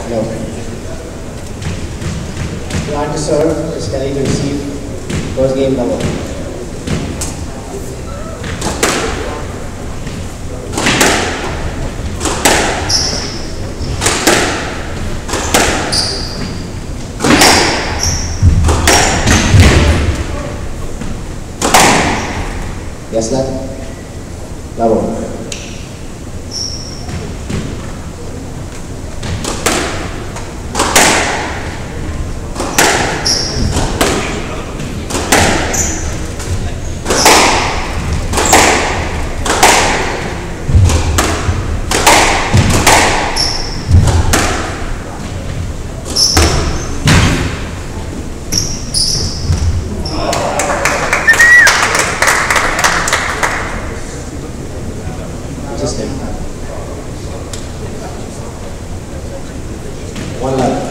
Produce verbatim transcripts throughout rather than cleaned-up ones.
No. Plan to serve is Kelly to receive first game number. Yes, lad. Bravo. Just him. One left.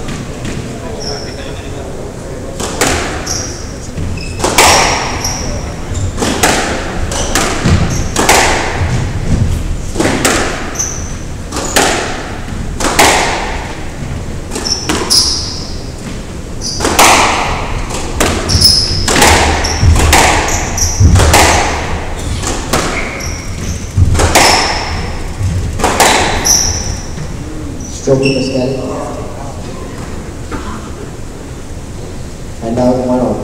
Stroking the scale. And out one out.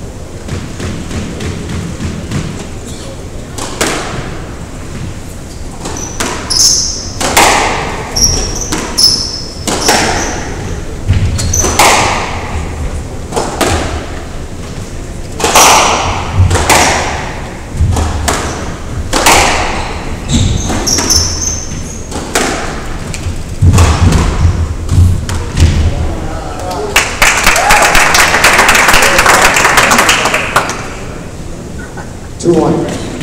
Two one.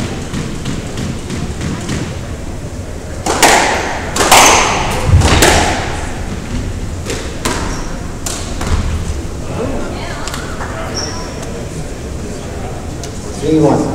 Three one.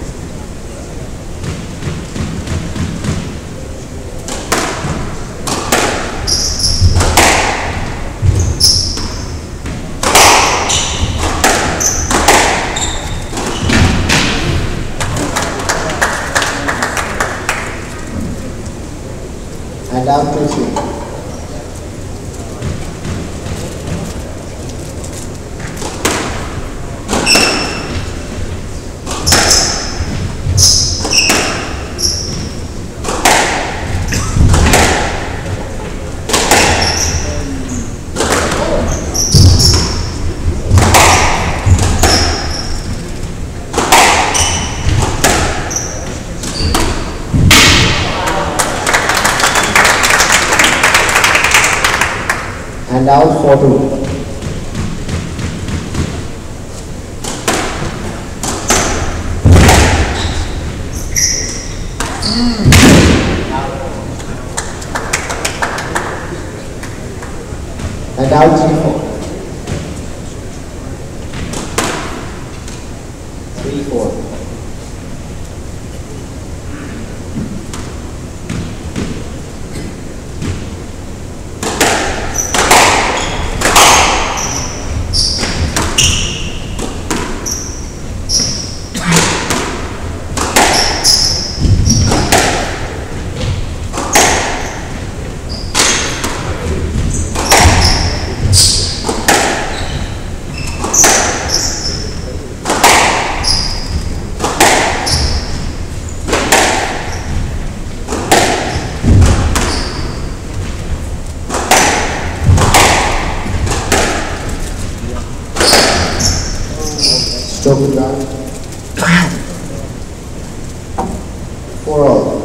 And down to two. And out for two. And out three four. Three four. Stroke down. Four all.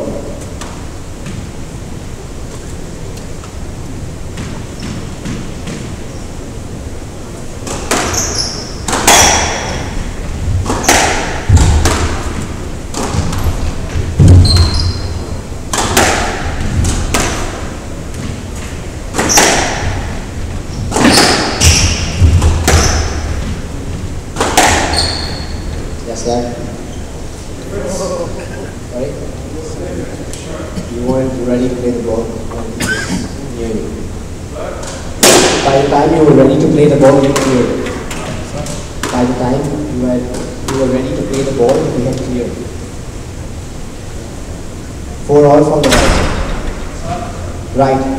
by the time you were ready to play the ball, we had cleared. By the time you were, you were ready to play the ball, we had cleared. Four all from the right. Right.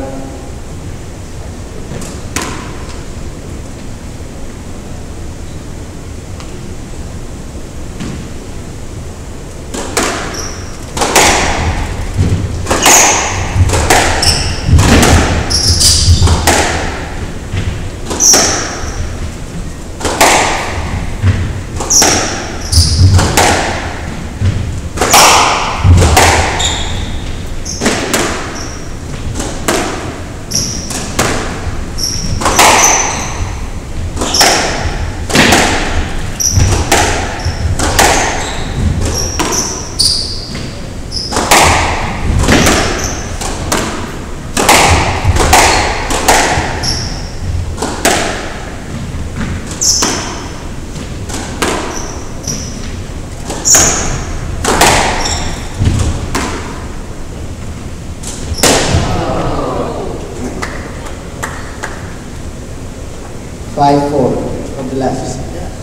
Five four from the left.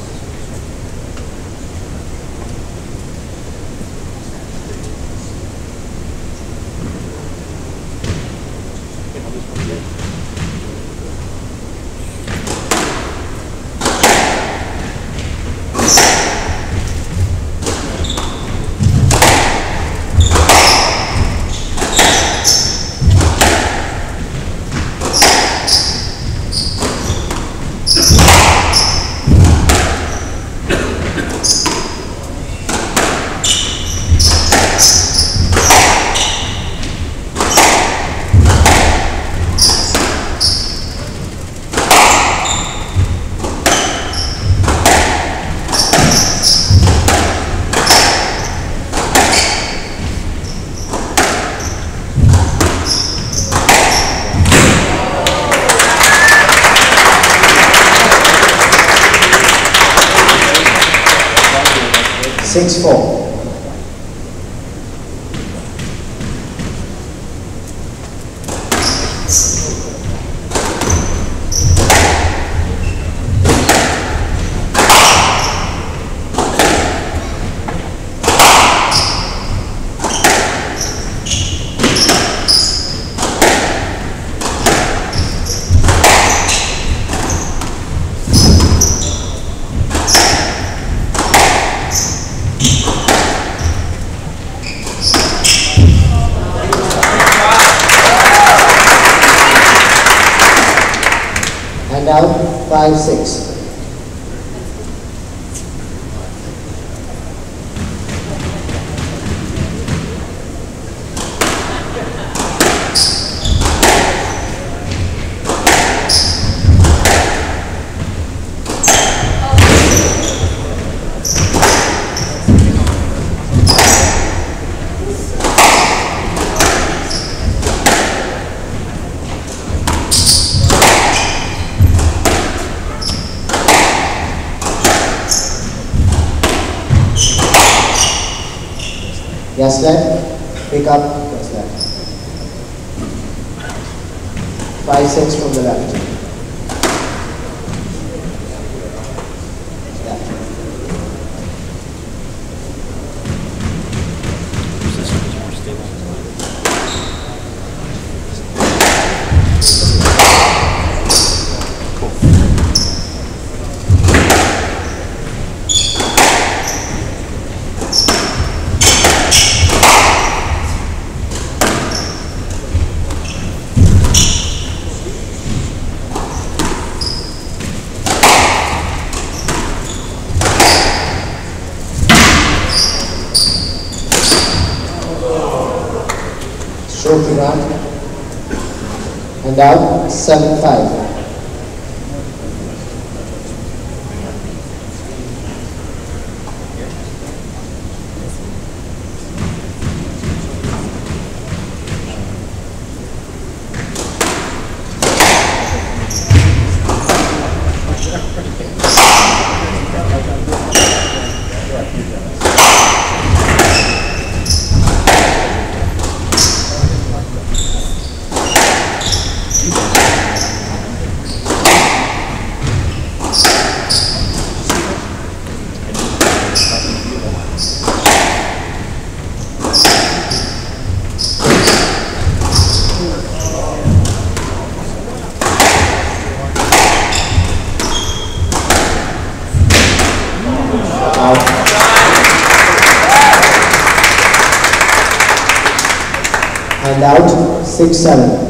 Six four. And out five six. Yes, left, pick up, yes, left. five six from the left. Stroke to run. And out seven five. And out, six seven.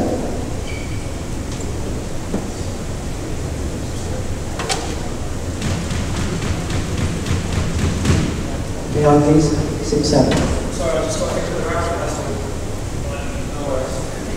On please, six seven. Sorry, I just got to get to the round last one. No worries.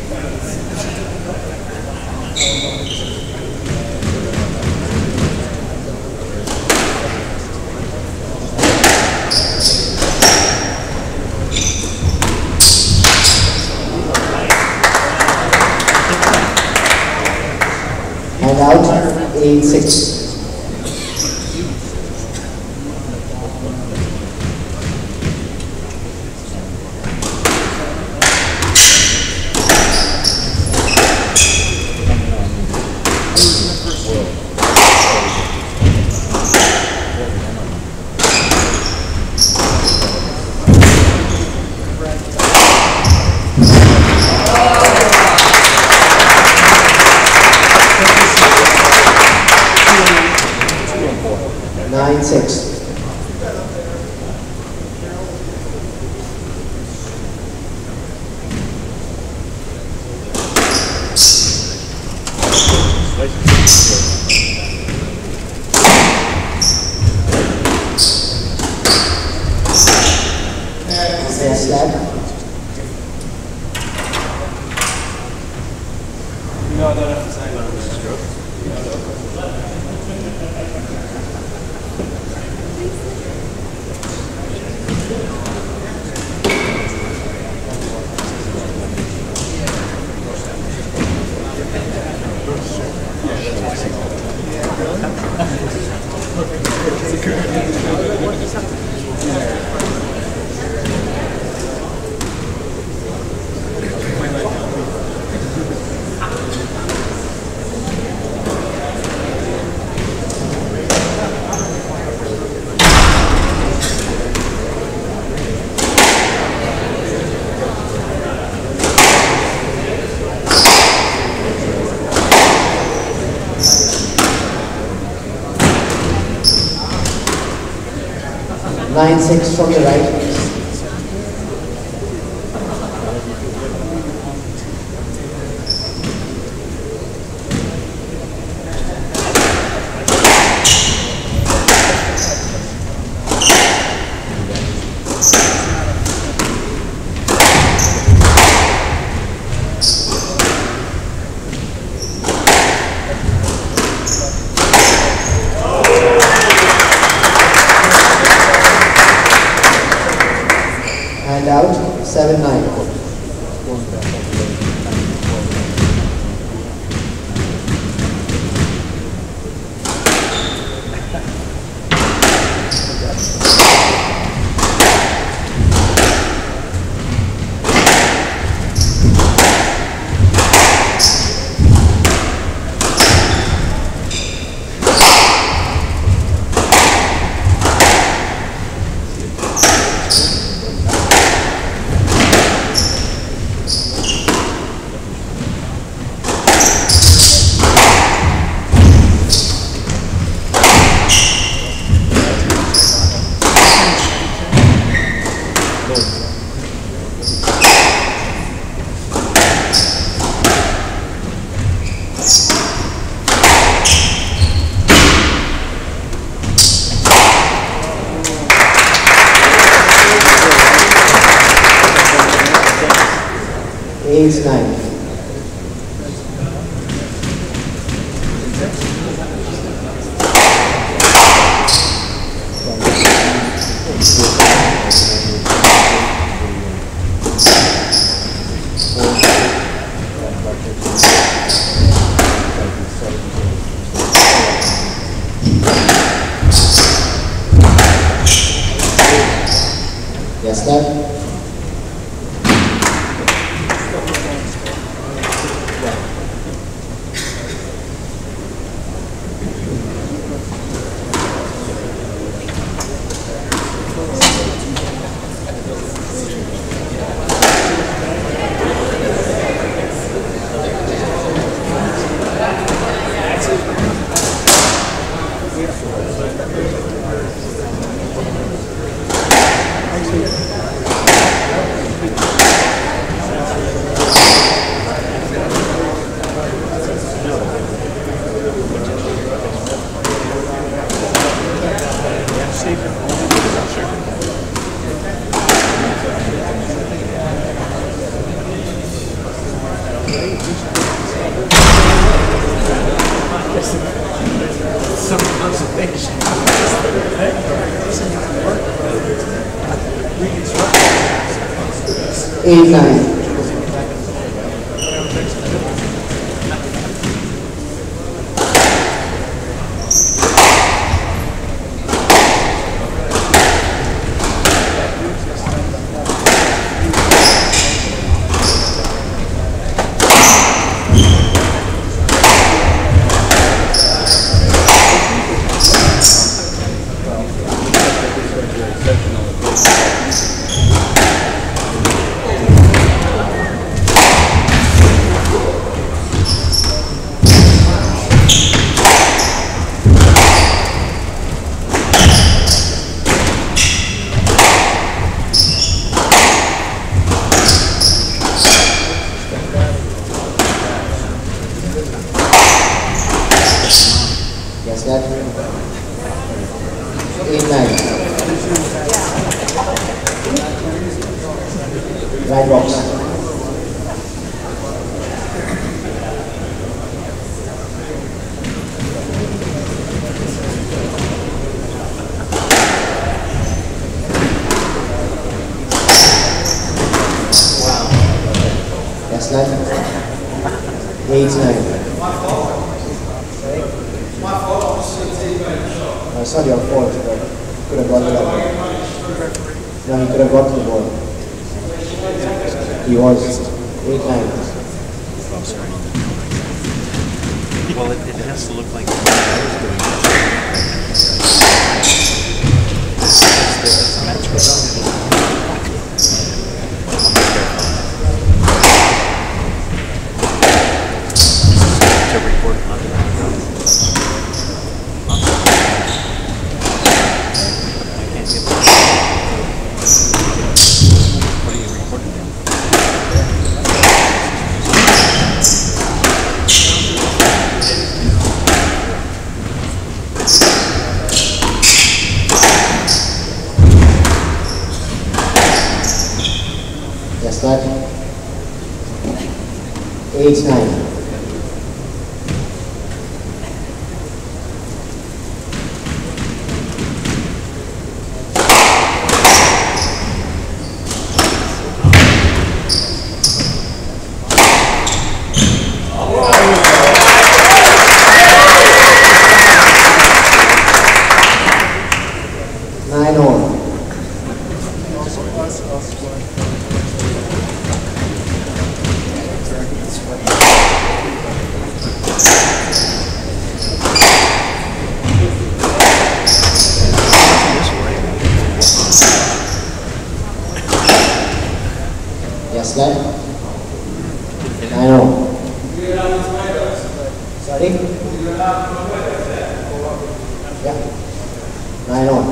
And out, eight six. Nine six. Yes, lad. No, I don't have to say that. Nine six from the right. And out, seven nine. Eight nine. Yes, sir. Some conservation. Eight nine. Yes, that. Eight nine. Right box. Yes, that. Eight nine. Uh, it's not your fault, but you could have got to that ball. No, he could have got to the ball. He was eight nine. Well, it, it has to look like the match goes on. To record on the What are you recording now? Yes, that. Eight nine. Nine all. Yes, that. Nine all. Sorry? Yeah. Nine all.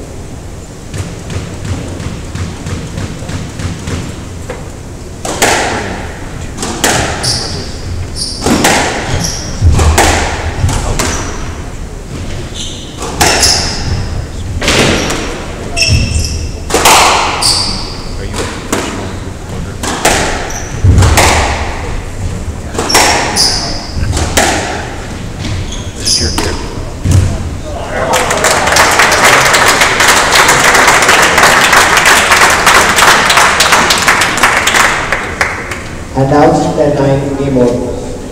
Are you a professional reporter? This is your gear. And out ten nine game over.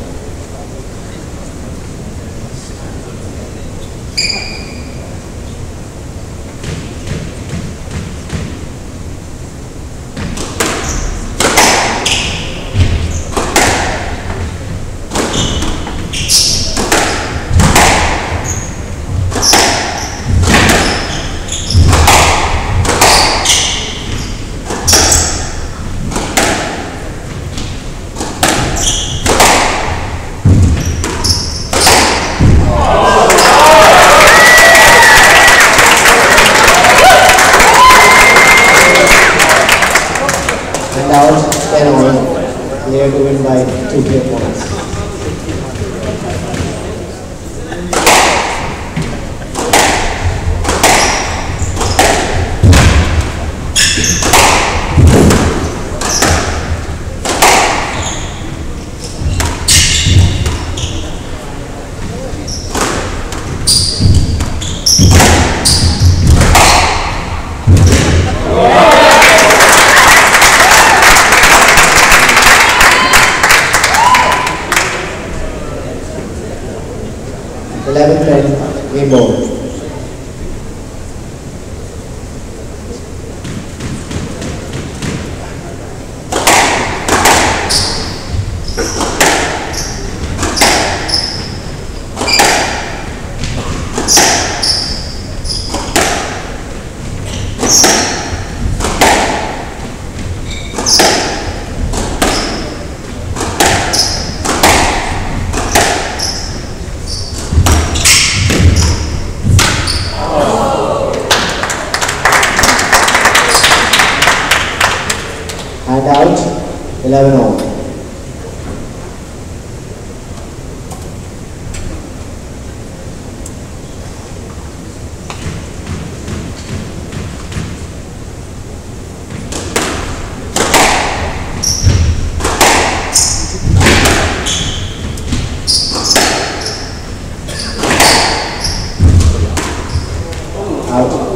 And out ten all. They are to win by two clear points. eleven ten, game ball. And out, eleven all. Out.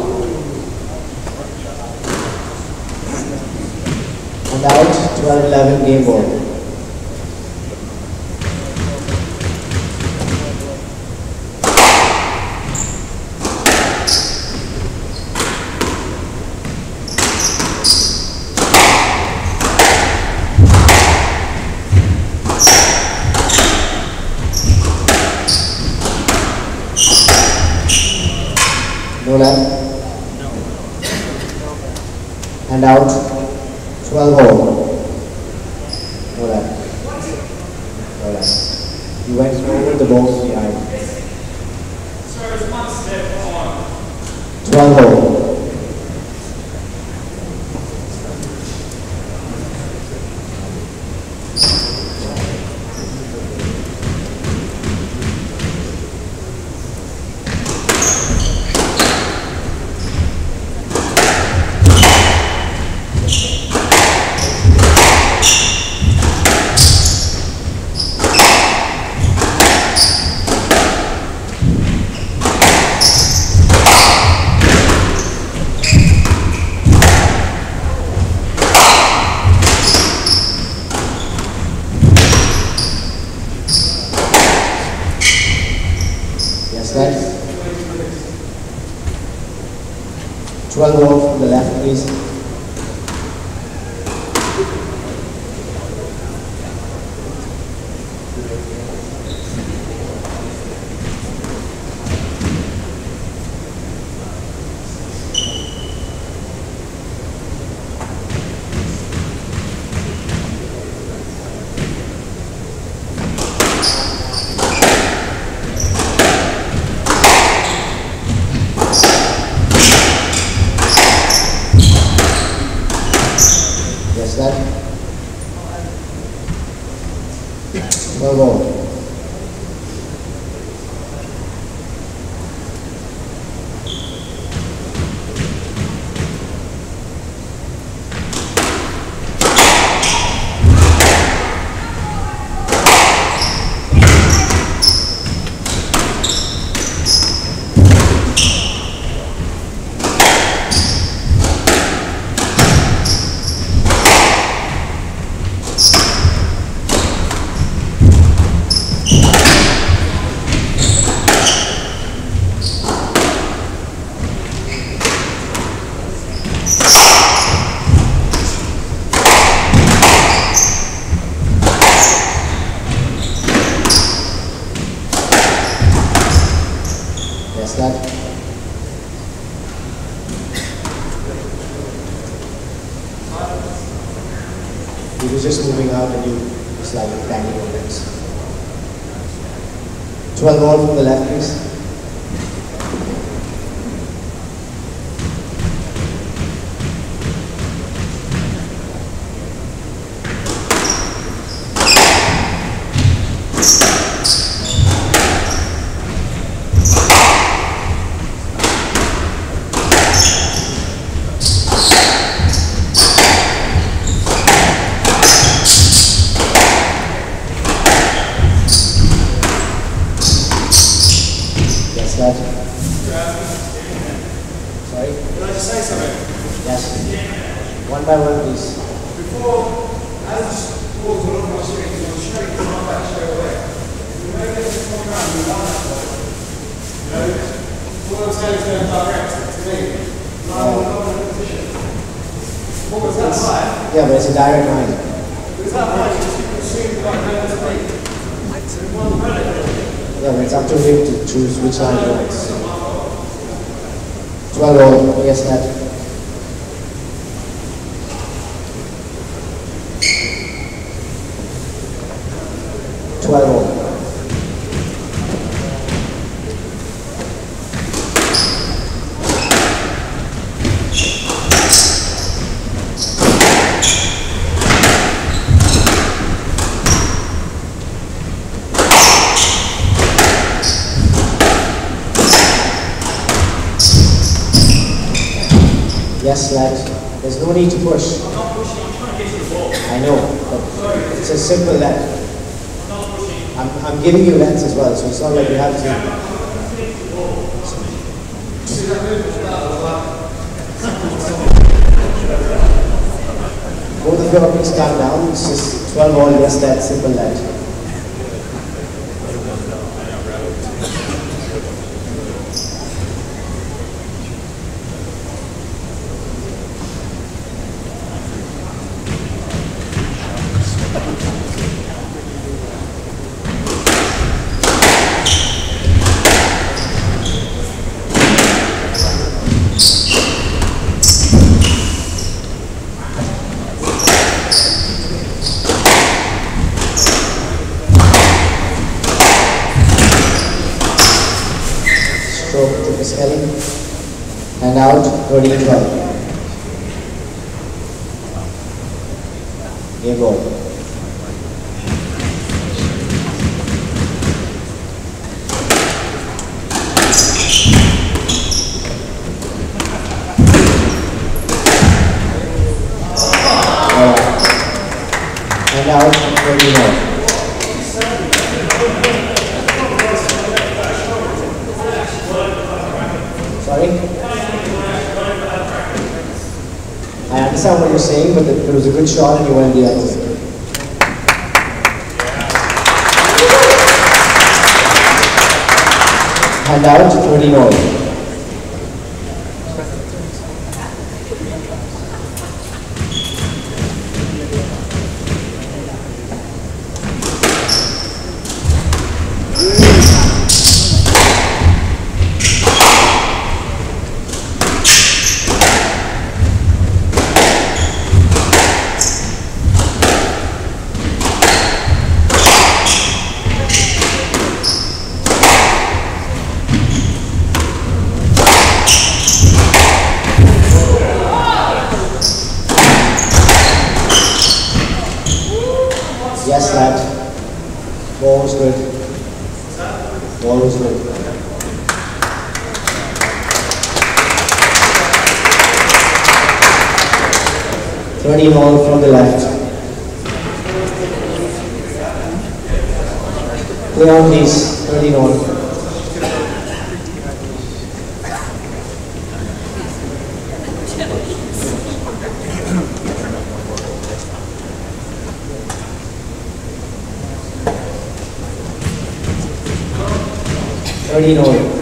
And out, twelve eleven, game ball. No left. And out, twelve all. No left. No left. You went over the balls behind. So it's one step on. twelve all. Yes, guys. twelve all from the left, please. Yes, that. twelve all. Yes, that. He was just moving out and you just like banging your legs. twelve all from the left, please. That. Sorry? Can I just say something? Yes. One by one, please. Before, as the balls were on my screen, you were straight to my back straight away. If you make it to come around, you run that way. Yeah, but it's a direct line. Yeah, but it's up to him to choose which line he wants. twelve all, yes, net. twelve all. Yes, lad. There's no need to push. I'm not pushing, I'm trying to get to the ball. I know, but it's a simple length. I'm not pushing. I'm, I'm giving you lengths as well, so it's not like you have to. Both of your picks calm down. It's just twelve all, yes, that simple length. Stroke to the scaling. And out, thirteen twelve. Game ball. And out, thirteen more. Sorry? I understand what you're saying, but it was a good shot and you went the other way. And out, thirteen all. Yes, lad. Ball was good. Ball was good. thirteen all from the left. Play on please. thirteen all. thirteen all.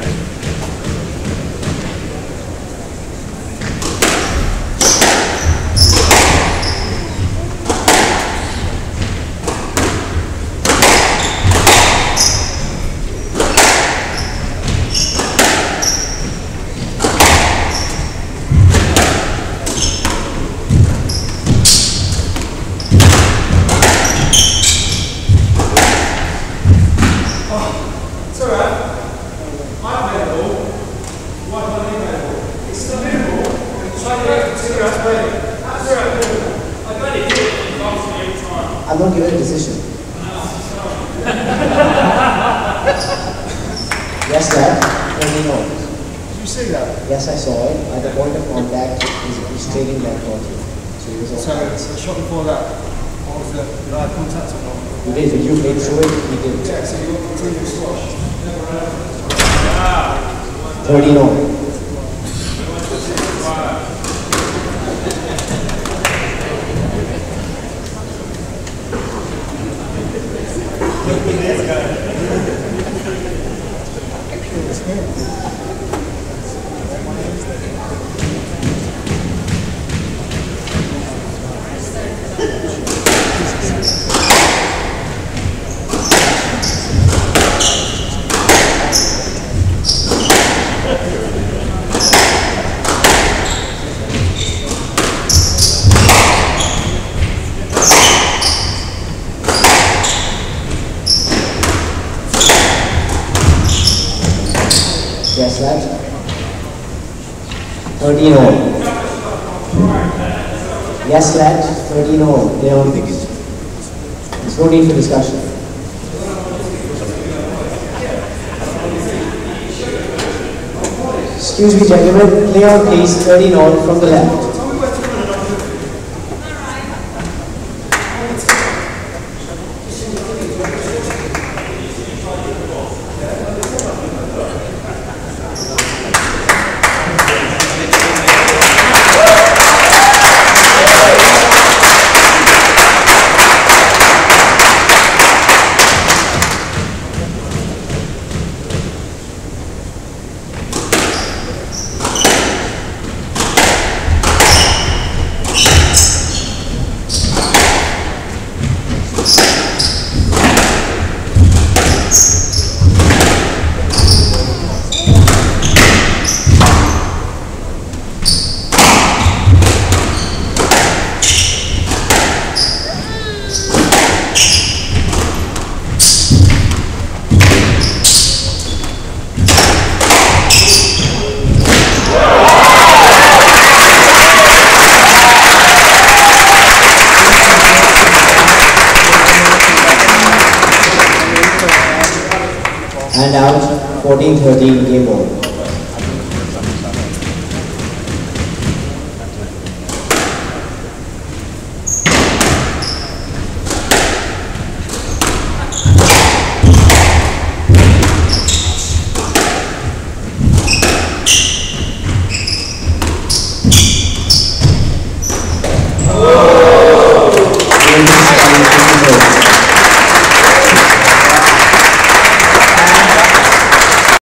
It's alright. I've made a ball. Why can't I make a ball? It's still a ball. Try to make it to the right way. That's alright. I got it here. It comes to me every time. I'm not giving a decision. Yes, lad. thirteen all. Did you see that? Yes, I saw it. At the point of contact, he's, he's trading that ball. So he was So, offside. so the shot before that, what was the, did I have contact or not? You did, but you played through it, he did. Yeah, so you got continuous squash. thirteen all. Yes, left. thirteen all. Yes, left. thirteen all. They all fixed. There's no need for discussion. Excuse me, gentlemen. Play on, please. thirteen all from the left. And out, fourteen thirteen, game over.